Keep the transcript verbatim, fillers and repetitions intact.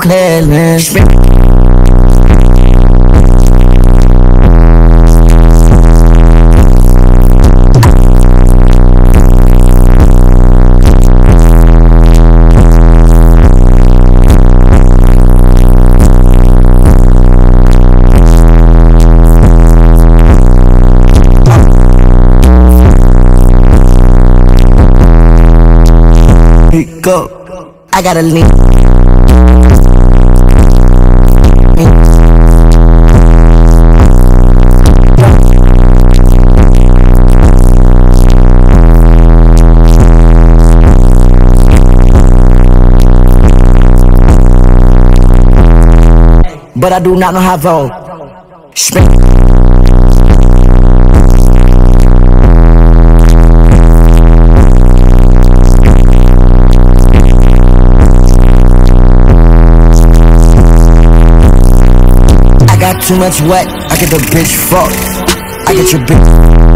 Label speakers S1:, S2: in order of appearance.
S1: careless. Go. I gotta lean. But I do not know how to spin. Got too much wet, I get the bitch fucked. I get your bitch.